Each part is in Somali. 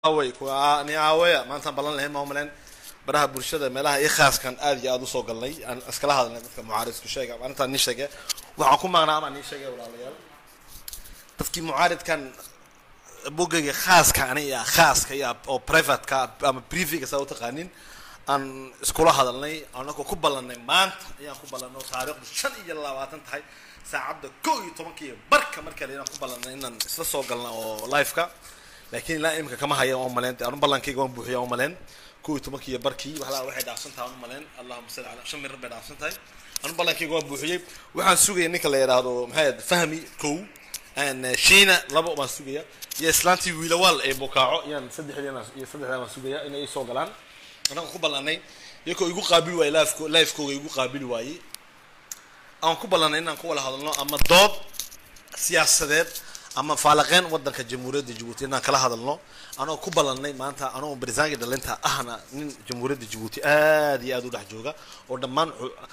away kuwa away maanta balan lahayn ma umaleyn baraha bulshada meelaha ay khaaskan aad iyo aad u soo galnay aan iskala hadalnay dadka mucaaridku sheegay maalinta ni sheegay waxaan ku maaqnaa ama ni sheegay walaalayaal dadkii mucaaridkan bogayga khaaska aniga khaaska iyo oo private ka ama briefing soo taqaanin aan iskula hadalnay anagoo ku ballanay maanta ayaan ku ballanay taariikhdu 25 tahay saacada 12 barka markale inaan ku ballanay inaan isla soo galno oo live ka laakiin la imka kama hayo oo maleyn aan ballankayga waan buuxiyaa oo maleyn 12 barkii waxay dhaafsan tahay oo maleyn Allahumma salli ala shamir rabbi dhaafsan tahay aan ballankayga waan buuxiyay waxaan sugayay ninka la yiraahdo maxay fahmi kow aan shiina laba waan sugaya iyo islaantii wiilawal ee bokaaco yaan saddexdaan waan sugaya inay soo galaan anaan ku ballanay iyagoo igu qaabil waay live-kooga igu qaabil waayay aan ku ballanay inaan ku wada hadalno ama dood siyaasadeed ama falanqeen wadanka jamhuuriyadda Djibouti inaan kala hadalno anoo ku ballanay maanta anoo barisaanka dhalinta ahna nin jamhuuriyadda Djibouti aad iyo aad u dhex jooga oo dhammaan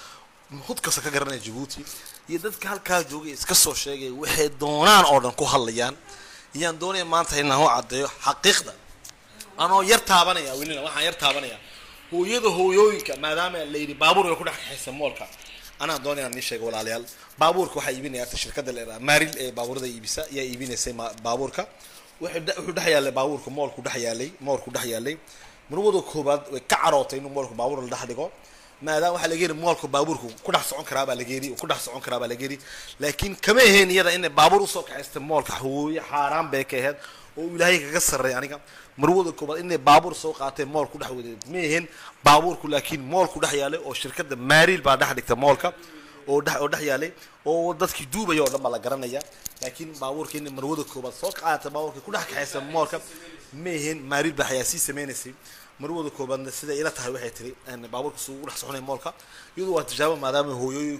hudka ka garanay Djibouti iyo dadka halka joogay iska soo sheegay waxay doonaan oo dhan ku hadlayaan iyaan doonay maanta inaan u cadeeyo xaqiiqda anoo yar taabanaya welina waxaan yar taabanaya hooyooyinka maadaama la yiri baabuur ay ku dhex xaysan moolka أنا دوني أنا نيشة ولا عليال بابور كوحي يبيني أرت الشركة اللي ماريل بابور ده يبيسا يا يبيني سيما بابور كا وحد حيالي بابور كمال كده حيالي مال كده حيالي منوضو كوباد وكعراتين ومال كبابور اللي ده حدقو ما ده واحد لجيري مال كبابور كده حصان كرابة لجيري وكده حصان كرابة لجيري لكن كمان هني هذا إن بابور وصاك استعمال كحوي حرام بكهاد ولاهي كسر يعني كم مرود كوباد إن بابور سوق عطى مال كده حوي مهن بابور كله لكن مال كده حيالي أو شركة ماريل بعد حدك مال كا وده حيالي أو ده كدوبة يا لما لقرنا يا لكن بابور كين مرود كوباد سوق عطى بابور كده حيس مال كا مهن ماريل بحياسي سمينسي مرود كوباد سيدا إلى تهوي حيتري أن بابور سوق رح صحون مال كا يدو تجاوب ما دام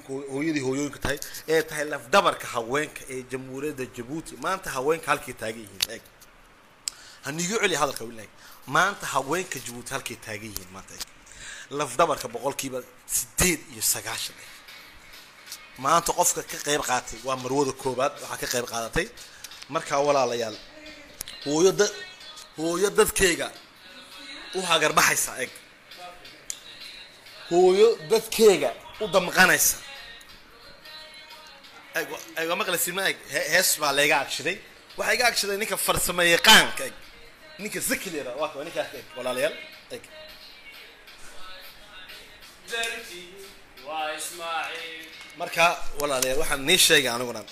هو كتاي تهي لف دبر كهوينك جمهورية Djibouti ما أنت هوينك هالكي تاجيين هنيجي علي هذا الكلام لك ما أنت هوينك Djibouti هالكي تاجيين ما أنت لف دبر كبقول كيبا سديد يسقاش ما أنت قفك كقيب قاتي ومرود كوباد وحكقيب قاتي مركا ولا ليال هو يد كيجا وهاجر بحيسا هو يد كيجا ودم غنيسا أيوة ما قلت سيماك هسوا على عكشدي وحاجة عكشدي نيك فرسمة يقان كي نيك ذكي لرا واقع نيك هيك ولا ليال هيك زرتي واسماعيل مركا ولا ليال واحد نيش شيء عنو قران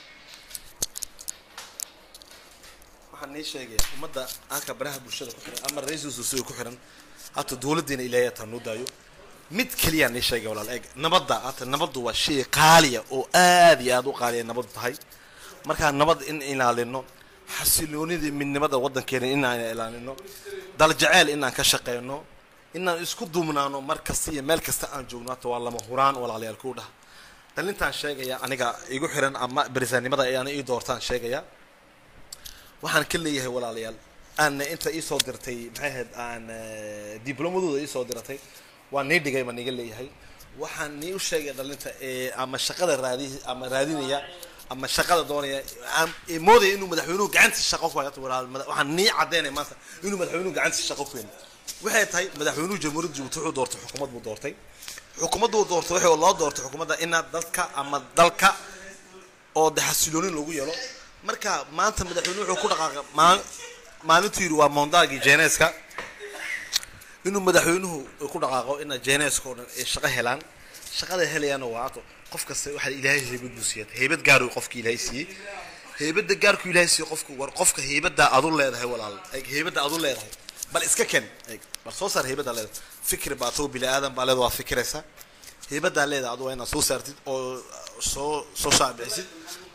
واحد نيش شيء ومدة أكبرها برشة أما الرئيس وسوسي كحرن حتى دولة دين إلهية تنو دايو mid kaliya ni sheegay walaal eeg nabadda nabaddu waa shay qaaliya oo aad iyo aad u qaaliya nabad tahay marka nabad in ilaalino xasiloonida midnimada wadankeena in aan ilaalino dal jacayl in aan ka shaqeyno in aan isku duumnaano markasta iyo meel kasta aan joogno waa lama huraan walaalayaal ku dhaha dalintan sheegaya aniga igu xiran ama barisaanimada ayaan ii doortaan sheegaya waxaan ka leeyahay walaalayaal aan inta ii soo dirtay maxay ahayd aan diblomadooda ii soo dirtay waan needigay ma niga leeyahay waxaan nii u sheegay dhalinta ama shaqada raadinaya ama shaqada doonaya mooday inuu madaxweynuhu gacantiisa shaqo ku hayo waxaan nii cadeynay maanta inuu madaxweynuhu gacantiisa shaqo ku hayo waxay tahay madaxweynuhu jamhuuriyadda Djibouti wuxuu doortay xukuumad buu doortay xukuumaddu doortay waxa loo doortay xukuumadda in dadka ama dalka oo xasilooni lagu yeelo marka maanta madaxweynuhu wuxuu ku dhaqaaqay maalintii waa mondaagi Geneska إنه مدحونه يكون عقاق إن جناس كون الشقة هلان شقة هليان وعطو قف كس واحد إلهي هيبت بوسيات هيبت جارو قفك إلهي هيبت جارك إلهي قفك ورقفك هيبت ده أضل له هاي ولا هيبت ده أضل له بل إسكا كان بس صار هيبت ده فكر بعطو بلا آدم بلا دوا فكر إسا هيبت ده له عضو هنا صار أو صعب عسيد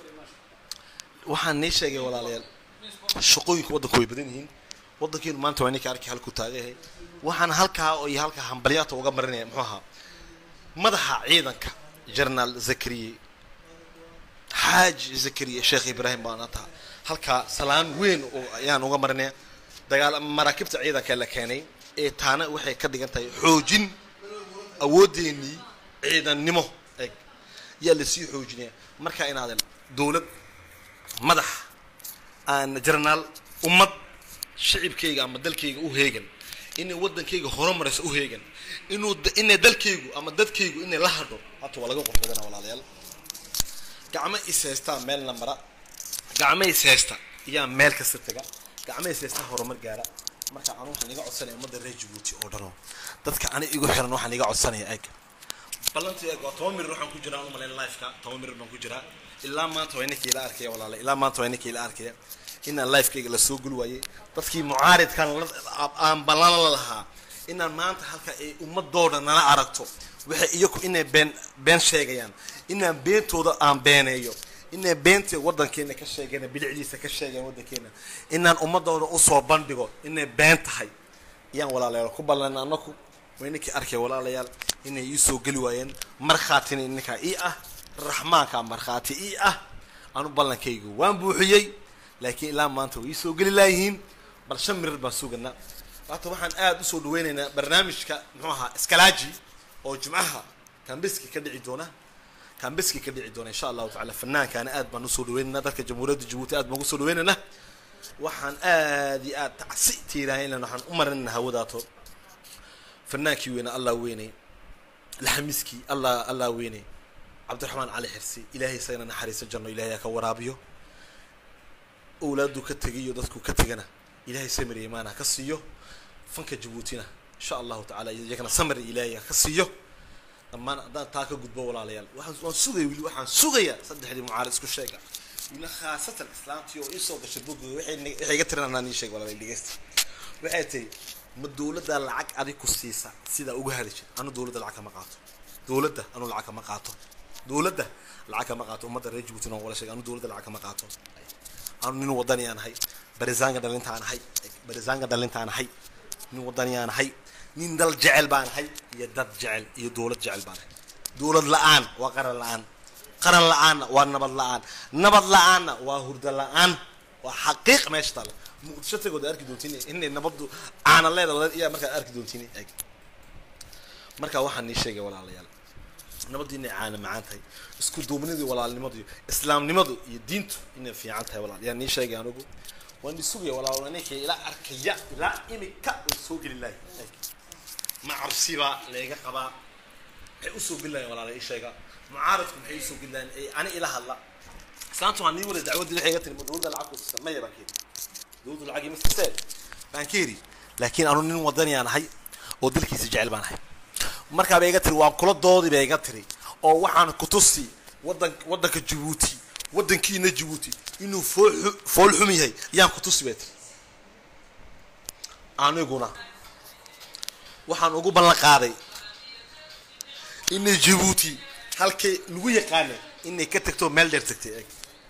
وحن نيش يجي ولا ليه شقوي كود كوي بدينهين waddankeenu maanta waa ninka arkay halku taagahay waxaan halka hambalyaata uga marinay muxuha madaxa ciidanka General Zakariya Haaj Zakariya Sheikh Ibrahim baanata halka salaan weyn oo ayaan uga marinay dagaal marakibta ciidanka la keenay ee taana waxay ka dhigan tahay xoojin awoodeeni ciidannimo yaa la sii xoojinaya marka inaad dawlad madax aan General ummad shicibkayga ama dalkayga u heegan inay wadankayga horumarayso u heegan inay dalkaygu ama dadkaygu inay la hadho hata waa laga qorbadana walaalayaal gacmo is haysta meel namara gacmo is haysta iyo meel kasta taga gacmo is haysta horumar gaara marka aan waxaan iga codsanay umada reer Djibouti oo dhano dadka aan igu xiran waxaan iga codsanay eeg balantii eeg waa 10 mir waxaan ku jiraa u maleyn live ka 10 mir baan ku jiraa ilaa maanta waa inakii la arkay walaalayaal ilaa maanta waa inakii la arkay inaan live-kayga la soo gul waayay dadkii mucaaridkan aan balan la lahaa inaan maanta halka ay ummadooda nala aragto waxay iyagu inay been sheegayaan inaan beentooda aan beeneeyo inay beenta wadankeena ka sheegayna bidicdiisa ka sheegayaan wadankeena inaan ummadooda u soo bandhigo inay been tahay iyaan walaalayaal ku ballanaa anaku waynikii arkay walaalayaal inay ii soo gali waayeen markhaatina ninka ii ah raxmaanka markhaati ii ah aanu ballankaygu waan buuxiyay laakiin ilaa maanta way soo gali laayihiin bal 5 mir baan suganaa waxa waxaan aad u soo dhaweynaynaa barnaamijka muxuu ahaa iskalaaji oo jumcaha kambiski ka dhici doona insha Allah ta'ala fanaankaana aad baan u soo dhaweynaynaa dadka jamhuuriyadda Djibouti aad baan u soo dhaweynaynaa waxaan aad iyo aad tacsi tiiraayna waxaan u marinaynaa hawadaato fanaankii weena Allah weynay laxmiski Allah weynay Abdurrahman Ali Xirsi ilaahay sayna naxariiso janno ilaahay ka waraabiyo أولادو كتجيو دتكو كتجنا إلهي سمر إيمانه كسيو فنك جبوتنا إن شاء الله تعالى يجينا سمر إلهي كسيو لما أنا تاكل جود بول عليال واحد سوقي واحد سوقي صدق هذه معارض كل شيء من خاصة الإسلام تيو يسوق الشبوك واحد يقترن أنا نيشيك ولا اللي جست واحد مدولة ده العك أدي كسيسة سيدا أوجهالش أنا دولة العك مقاطع دولة ده أنا العك مقاطع دولة ده العك مقاطع وما دري جبوتنا ولا شيء أنا دولة العك مقاطع أنا من وطني أنا هاي برزانجا دلنت أنا هاي برزانجا دلنت أنا هاي من وطني أنا هاي من دل جعل بان هاي يدد جعل يدولة جعل بان دولة الآن وقرن الآن قرن الآن ونبض الآن نبض الآن وهرد الآن وحقيق ما يشتغل شفت قد أركي دولتيني إني نبض أنا الله يا مركا أركي دولتيني مركا واحد نيشيجا ولا الله يلا نبض إني عانى معانتي اسكو دومني ولا نمضي إسلام نمضي يدينتو إني في عانتها ولا يعني نيشيجا أنا أقول وأني سوقي ولا نيكي لا أركيا لا إمي كأسوق لله ما عرسيبا ليجا قبا أسوق بالله ولا نيشيجا معارضكم حيسوق بالله أنا إله الله سانتو عني ولا دعوة دي حاجات المدرود العقل السمية بكير دود العقل مستسهل بانكيري لكن أنا نين وضني أنا هاي ودلكي سجعل بان هاي marka bay iga tiri waa kula doodi bay iga tiri oo waxaan ku tusi wadanka Djibouti wadankiina Djibouti inuu fool xum yahay yaan ku tusi beet aniguna waxaan ugu ballan qaaday in Djibouti halkay lagu yaqaan inay ka tagto meel dheer tagtay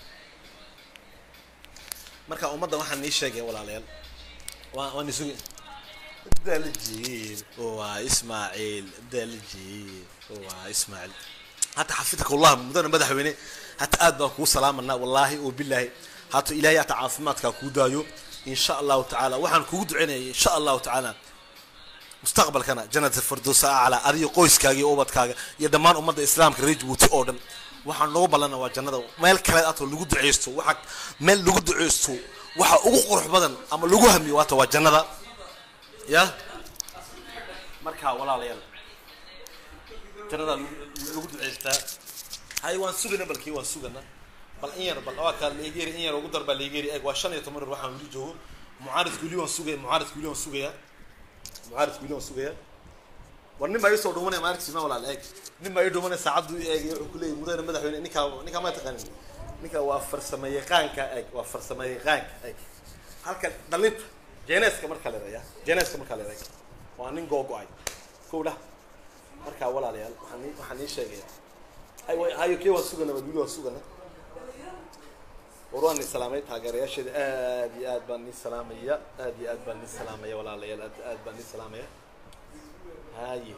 marka ummadda waxaan nii sheegay walaalayaal waan isugu دالجيل وإسماعيل دالجيل وإسماعيل حتى حفظك الله مدن مدح ويني حتى أدبك وسلامنا والله وبالله حتى إلهي تعافماتك كودايو إن شاء الله تعالى وحن كود عيني إن شاء الله تعالى مستقبل كان جنة الفردوس على أري قويس كاجي أوبت كاجي يدمان أمة الإسلام كريج وتأردن وحن نوبل لنا وجنة ما الكلات لجود عيستو وحك ما لجود عيستو وح أقرح بدن أما لجوهم يواتوا وجنة يا مركها ولا ليال ترى لوجود عيستا هاي وان سوقنا بالكي وان سوقنا بالإير بالأواك الليجير إير وقدر بالليجير إيه وعشان يتمر روحه وليجوه معارض كل يوم سوقي معارض كل يوم سوقي معارض كل يوم سوقي ونما يسوع دومنا معارض سما ولا عليك نما يدومنا سعد كل يوم مدير مدح نكا ما تقنين نكا وافر سماية كانك وافر سماية كانك هالك دلنت جنس كمر كله جنس كمر كله وانين جوجاي كودا مركا ولا ليال وحني شيء هاي كي وسوقنا بدو وسوقنا وراني سلامي تاجر شد ادي بني سلاميه ادي بني سلاميه ولا ليال ادي بني سلاميه هاي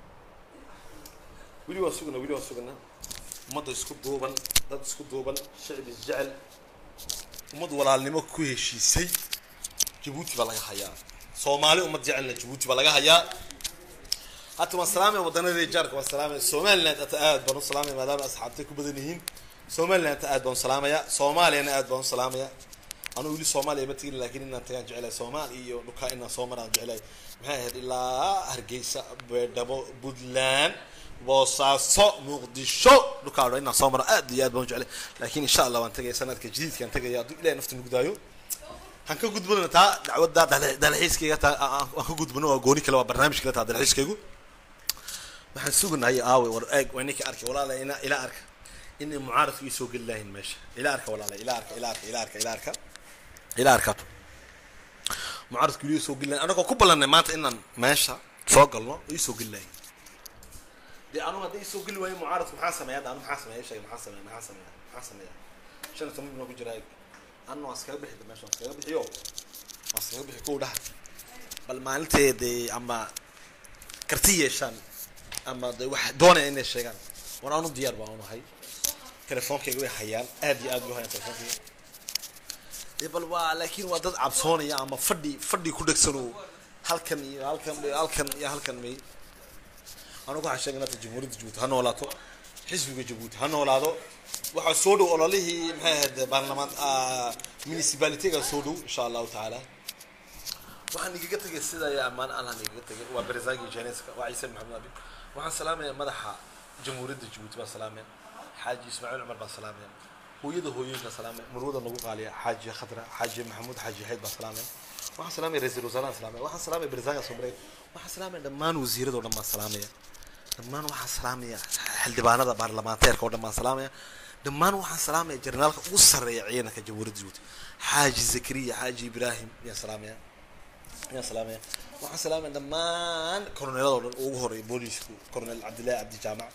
ولي وسوقنا مد اسكو دوبن دد اسكو دوبن شعب الجعل مد walaalnimo ku heshiisay Djibouti baa laga hayaa Soomaali umad jecelna Djibouti baa laga hayaa hatta waan salaamay wadanada jaarka waan salaamay Soomaaliland aad baan u salaamay maadaama asxaabtay ku badan yihiin Soomaaliland aad baan salaamaya Soomaaliyana aad baan salaamaya أنا ولي Soomaaliya ma tagin laakiin inaan tagaan jecelahay Soomaaliya iyo dhulka inaan soo maraan jecelahay maxay ahayd ilaa Hargeysa Beedhabo Puntland Boosaaso Muqdisho dhulka inaan soo maro aad iyo aad baan jecelahay laakiin insha Allah waan tagay sanadka jadiidkan tagay hadduu Ilaahay nafta nagu daayo han ka gudbana taa dacwadda dalxiiskayga taa aan ka gudbano waa gooni kale waa barnaamij kale taa dalxiiskaygu waxaan sugnahay aawe war eeg waa ninka arkay walaalay ila arka in mucaaradku ii soo gali lahayn meesha ila arka walaalay ila arka mucaaradku ii soo gali lahayn anagoo ku ballanay maanta inaan meesha soo galno ii soo gali lahayn dee anu haddii ii soo gali waayo mucaaradku maxaa sameeyaa anu maxaa sameeyaa shay maxaa sameeyaa shan toban minoo ku jira أنا واسكاب بحد ماشي واسكاب بحيو واسكاب بحكو ده بل ما أنت دي أما كرتية شان أما دي واحد دونه إني الشيء وانا أنا ديار باونه هاي تلفون كي يقول حيان أدي هاي تلفون كي دي بل لكن وضد عبصوني يا أما فردي كودك سنو هل كان مي أنا أقول عشان أنا تجمهورية جبوت هنولاتو حزب جبوت هنولاتو waxaa soo dhow ololihii maxay ahayd baarlamaan municipality-ga soo dhow insha allahu tacaala waxaan igaga tegay sida ay ammaan aan igaga tegay waa Barzagi Janiska waa Ciise Maxamed Abi waxaan salaamay madaxa jamhuuriyadda Djibouti baa salaamay Xaaji Ismaaciil Umar baa salaamay hooyooyinka salaamay murwada lagu qaaliya Xaaji Khadra Xaaji Maxamuud Xaaji Hayd baa salaamay waxaan salaamay ra'iisul wasaaraha salaamay waxaan salaamay Barzagi Sombre waxaan salaamay dhammaan wasiirada oo dhan baan salaamay dhammaan waxaan salaamay xildhibaanada baarlamaanteerka oo dhan baan salaamay دمان وحن سلامة جرنال وصر يعينك كجمهور الجود حاجي زكريا حاجي إبراهيم يا سلامة وحن سلامة دمان كورنيل وجهري بوليس كورنيل عبد الله عبد الجامع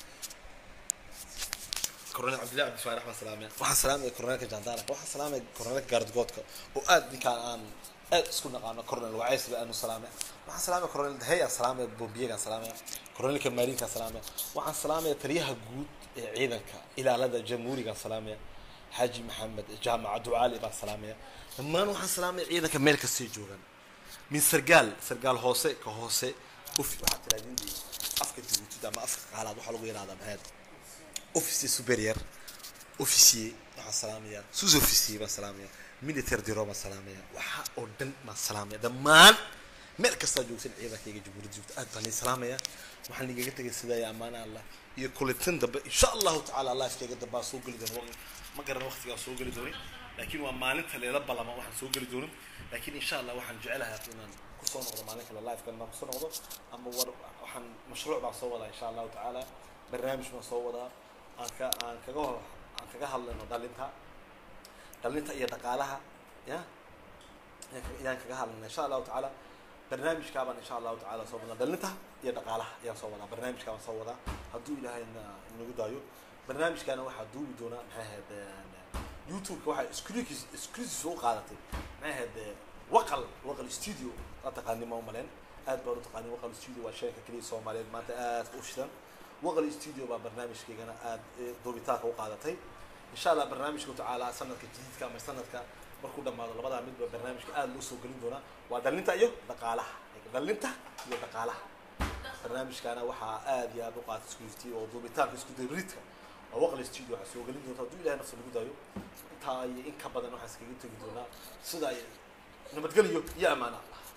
كورنيل عبد الله عبد الفارح وحن سلامة كورنيل كجاندارك وحن سلامة كورنيل جارد جوتك وقاد كان سكون قانا كورنيل وعيس بأنه سلامة وحن سلامة كورنيل هي سلامة بومبيا سلامة كورنيل كمارين سلامة وحن سلامة تريها جود عيدك إلى لدى جمهوري سلامة حاجي محمد جامعة دعالي با سلامة لما نوحن سلامة عيدك ملك السجون من سرقال هوسي كهوسي وفي واحد تلاتين دي أفكر تقولي دا ما أفكر على دو حلوين هذا بهذا أوفيسي سوبرير أوفيسي مع سلامة سوز أوفيسي با سلامة ميليتير ديرو با سلامة وحا أردن مع سلامة دمان ملك السجون عيدك يجي جمهوري جبت أدني سلامة وحن نيجي قلت السيدة يا أمان الله يكل تندب إن شاء الله تعالى الله يفتح قد باسوق لدون ما قرر وقت يسوق لدون لكن ومالك اللي رب الله ما واحد سوق لدون لكن إن شاء الله واحد جعلها فينا كسون وضع مالك الله يفتح ما كسون وضع أما واحد مشروع بعصوّده إن شاء الله تعالى برنامج مصوّده أنك كجهل لأنه دلنتها يتقالها يا يعني كجهل إن شاء الله تعالى برنامج كابن إن شاء الله تعالى صوّبنا دلنتها يدقاله يا صوّبنا برنامج كابن صوّده هدو إلى هاي إنه دايو برنامج كان واحد دو بدونه هذا يوتيوب واحد إسكريز فوق قالته هذا وقل استوديو أتقني ما ملين أدبر تقني وقل استوديو وشركة كلية سومالية ما تأت أوشتن وقل استوديو برنامج كي كان دو بتاعه وقالته إن شاء الله برنامج كنت على سنة جديد كام سنة markuu dhamaado labada mid barnaamijka aad loo soo galin doona waa dalinta iyo dhaqaalaha barnaamijkana waxa aad iyo aad u qaatay iskuulti oo duubitaanka isku dayridka oo waqti studio waxa soo galin doonta Ilaahay nafsi lagu daayo inta ay in ka badan waxa iskaga tagi doona sida ay nabadgeliyo iyo amaana